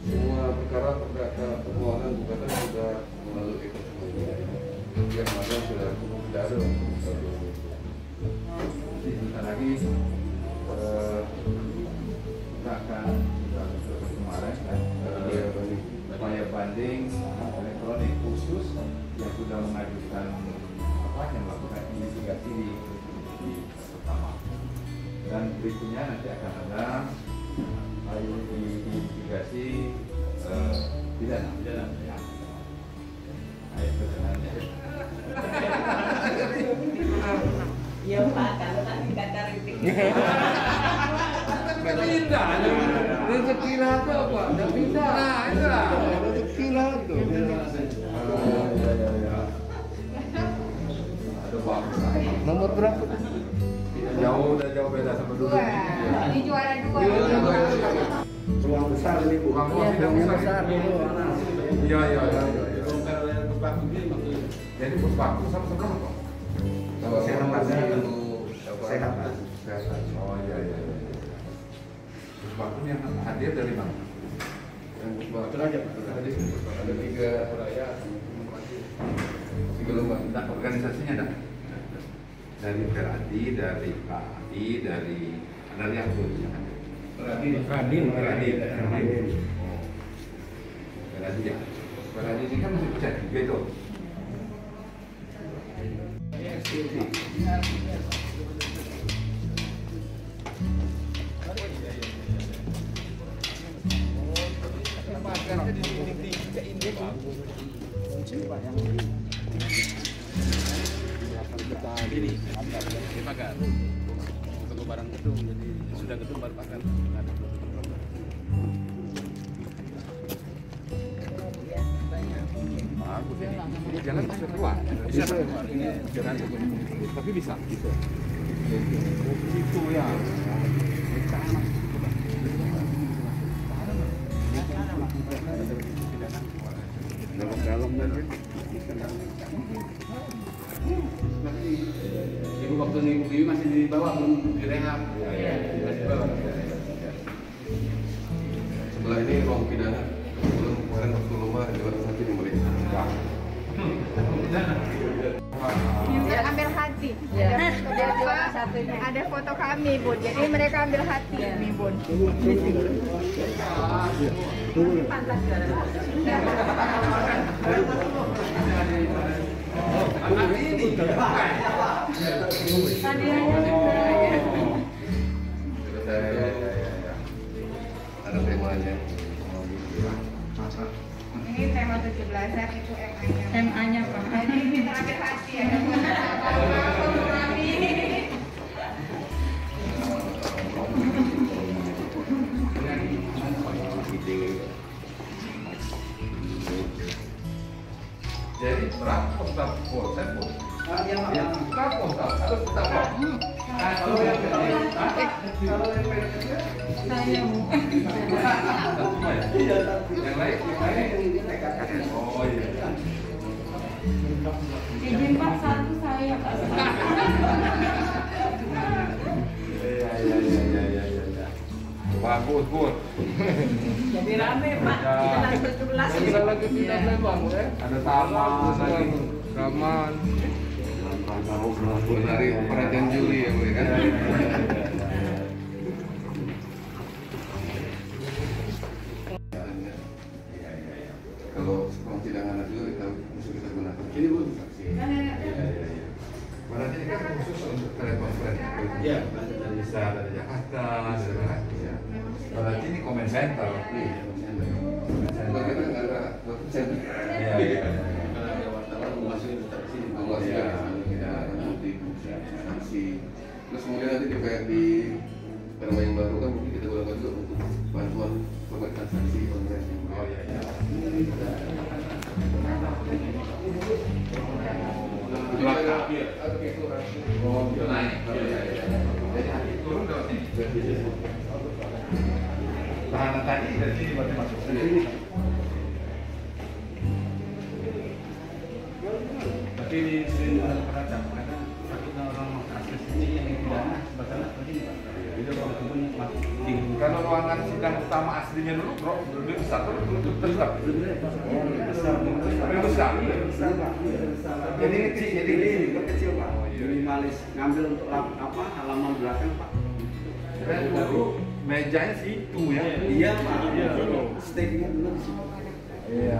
Semua perkara permohonan gugatan sudah melalui itu semuanya. Yang mana sudah tidak ada satu. Sebentar lagi kita akan seperti kemarin kan upaya banding elektronik khusus yang sudah mengajukan yang melakukan investigasi di pertama, dan berikutnya nanti akan ada investigasi pidana ya. Iya Pak, kalau tadi kata Ritik. Pindah, rezeki apa Pak? Udah pindah. Nah, itulah. Rezeki itu. Ada waktu. Nomor berapa? Udah jauh beda sama dulu. Ini juara 2. Ruang besar ini Bu. Ruang besar dulu. Iya. Jadi puspaku sama seberapa Pak? Kalau sehat Sehat. Oh iya. Puspaku yang hadir dari mana? Yang Puspaku aja ada 3 peraya, 3 lomba. Nah, organisasinya ada dari Peradi, dari PAI, dari yang Radin. Oh, Peradi ya. Peradi ini kan masih percaya juga itu. Ini pagar untuk barang gedung, jadi sudah gedung baru pagar. Bagus ini. Ini jalan bisa keluar. Bisa keluar. Ini jalan tapi bisa gitu. Itu ya. Dalam Ibu waktu Ibu Bibi masih di bawah, belum direhab. Masih di bawah. Sebelah ini ruang pidana. Belum kemarin waktu lomba juara 1 di Malaysia. Minta ambil hati. Ada foto kami, Bun. Jadi mereka ambil hati nih, Bun. Ada temanya. Ini tema 17-an itu MA-nya. MA-nya Pak. Jadi minta ambil hati ada foto kami. Jadi berapa staf polsek Bu? Yang staf polsek atau staf apa? Kalau yang kalau yang Saya Bu. yang lain oh iya. Izin Pak, satu saya Pak. Iya. Bagus, Bu. Jadi rame Pak. Jalan 17. Bisa lagi pindah Lembang ya. Ada taman lagi. Taman. Menarik perhatian juri ya Bu kan. Kalau persidangan juga kita bisa gunakan. Ini Bu. Berarti ini kan khusus untuk telekonferensi. Iya, Bisa dari Jakarta, dari mana? Iya. Berarti ini comment center. Kalau kita nggak ada center. Iya. Kalau ada wartawan masukin tetap di sini. Allah ya, kita nanti saksi. Terus kemudian nanti di perma yang baru kan mungkin kita gunakan juga untuk bantuan perbaikan saksi konferensi. Oh iya. Belakang. Oh, itu naik. Jadi hati turun lewat sini. Tahanan tadi dari sini berarti masuk sini. Tapi di sini ada perhatian karena satu orang akses ini yang pidana sebatas begini Pak. Jadi kalau ketemu Kalau ruangan sidang utama aslinya dulu, bro, lebih besar tuh, tetap lebih besar. Jadi kecil, jadi kecil Pak. Minimalis ngambil untuk apa halaman belakang Pak. Dulu mejanya situ ya. Iya Pak. Steaknya dulu di situ. Iya.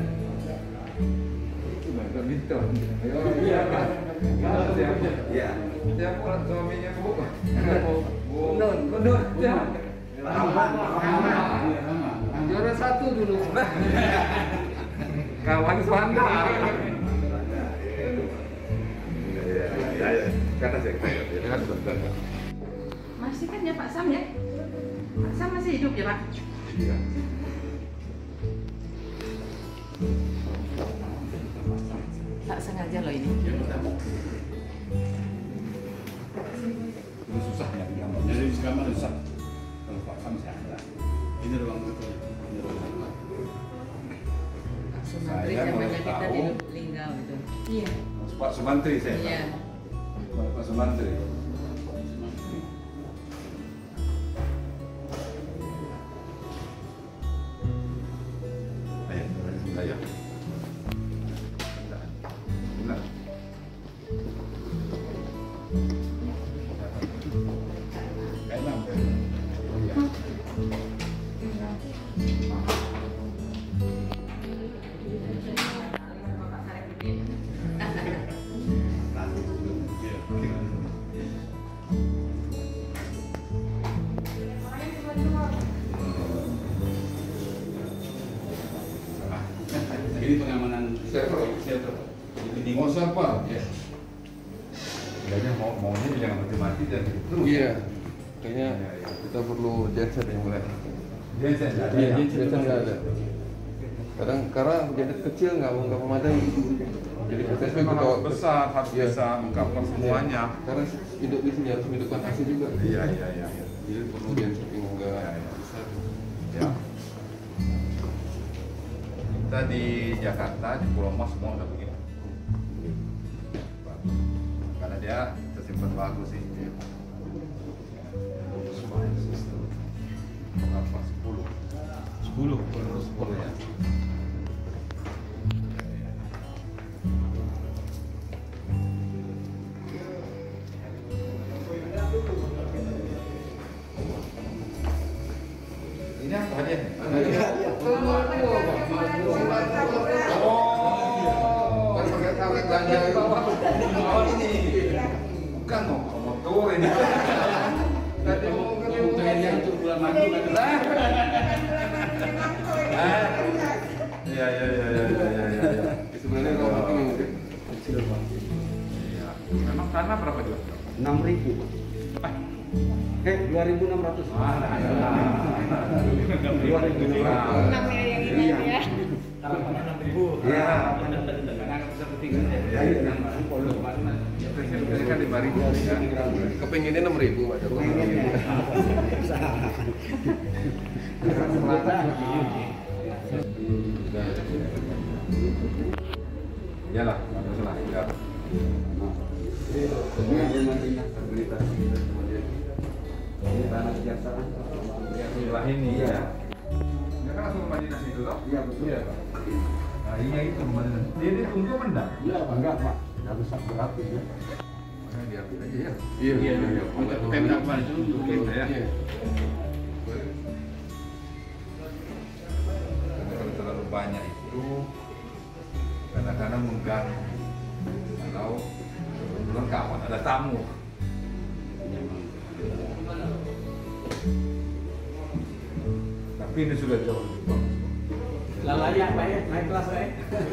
Itu betul betul. Iya Pak. Iya. Tiap orang suaminya kebuk. Mundur. Juara 1 dulu. Kawan Panda. Kata saya. Masih kan ya Pak Sam ya? Pak Sam masih hidup ya Pak? Iya. Tak sengaja loh ini. Itu susah ya gambar. Jadi gambar susah. Kalau Pak Sam saya ada. Ini ruang betul. Ini ruang. Sumantri Saya sama baru kita tahu. di Linggau itu. Iya. Pak Sumantri saya. Iya. Pak Sumantri. Ayo. Benar. Kayak lampu. Ini pengamanan Server. Jadi Oh, server. Ya. Kayaknya maunya jangan mati-mati dan terus. Iya. Kayaknya kita perlu genset yang mulai. Genset nggak ada. Iya, ya? genset nggak ada. Kadang karena genset kecil nggak memadai. Jadi PTSP Memang kita harus besar, harus Iya. bisa mengcover semuanya. Karena induk di sini harus hidupkan AC juga. Iya. Jadi perlu genset yang enggak Iya, iya. besar. Ya. Kita di Jakarta, di Pulau Mas semua udah begini. Karena dia tersimpan bagus sih. Berapa? 10. 10 ya. Ini apa hadiahnya? Oh, Kan pakai tablet belanja itu. oh ini bukan motor ini. Tadi mau yang untuk bulan madu kan. Iya. Sebenarnya kalau itu mungkin Kecil Pak. Iya. Memang tanah berapa jual? 6.000 Pak. 2.600. Namanya yang ini Iya. ya. Iya. Ini kan 5.000 ya. kepengennya 6.000 Pak Joko. Iyalah, nggak masalah. Ya. Ini rumah dinas rehabilitasi kita sama dia. Ini tanah kejaksaan. Sebelah ini ya. Ya kan langsung rumah dinas itu toh? Iya betul. Iya. Nah, iya itu rumah dinas. Ini tunggu apa enggak? Iya Pak, enggak Pak. Harus beratus ya. Makanya diambil aja ya. Iya. Untuk Pemda apa itu untuk Pemda ya. Iya. Karena kalau terlalu banyak itu kadang-kadang mengganggu. Kalau kebetulan kawan ada tamu. Tapi ini sudah jauh lebih bagus. Lalanya Pak ya, naik kelas Pak ya.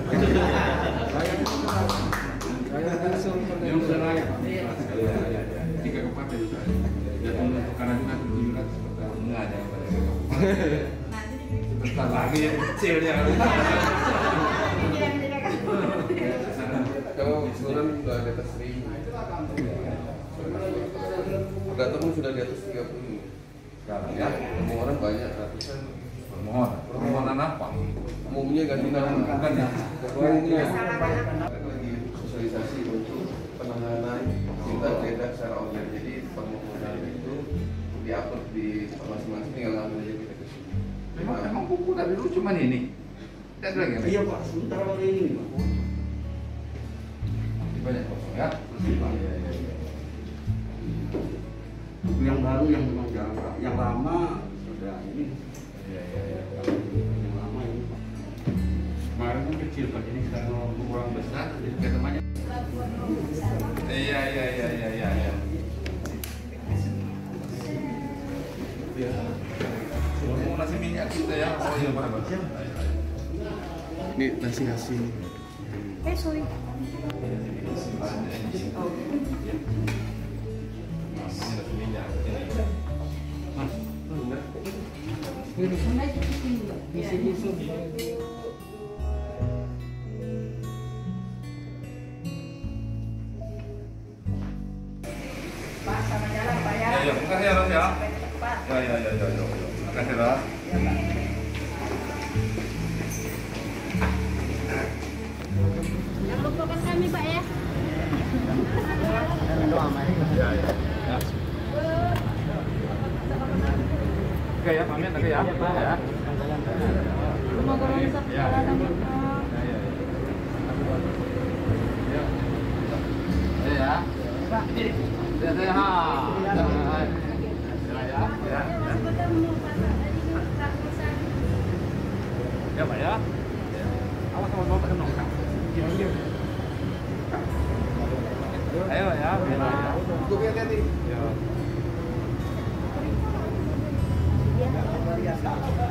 Saya langsung Yang sudah layak. Iya. 3 kabupaten juga. Dan untuk kanan juga 700 per tahun. Enggak ada yang pada kabupaten. Sebentar lagi yang kecil ya. Kalau sebulan udah di atas 1.000. Pendatang pun sudah di atas 30. Sekarang Ya, ya. permohonan banyak ratusan. Permohonan apa? Umumnya ganti nama. Bukan ya. Umumnya. Lagi sosialisasi untuk penanganan cinta beda secara online. Jadi permohonan itu diupload di tempat masing-masing, tinggal ngambil aja gitu. Memang buku dari dulu cuman ini. Tidak ada lagi. Iya Pak, sebentar hari ini Pak. Masih banyak kosong ya. Masih Pak. Iya, iya, iya. Yang baru yang memang jarang, yang lama sudah ini. Iya, iya, iya. Yang lama ini Pak. Kemarin kan kecil Pak, jadi sekarang kurang besar, jadi ketemannya. Iya, iya, iya, iya, iya, iya. Ya. Ngomong nasi minyak kita ya. Oh iya, Pak. Ini nasi. Soy. Pak, sama jalan Pak ya. Ya, ya, makasih ya, Ros ya. Sampai cepat. Ya, ya, ya, ya, ya. Makasih, Ros. Ya, Pak. Jangan lupakan kami, Pak ya. Ya, ya. Ya. Oke ya, pamit oke ya. Ya. Rumah golongan satu Ya. jalan sama. Ya, ya, ya. Ya. Ya, ya. Pak. Ya, ya. Ha. Ya, ya. Ya. Ya, Pak ya. Awas sama bapak kenong. Ayo ya, ya. Gue hati-hati. Ya. Ya.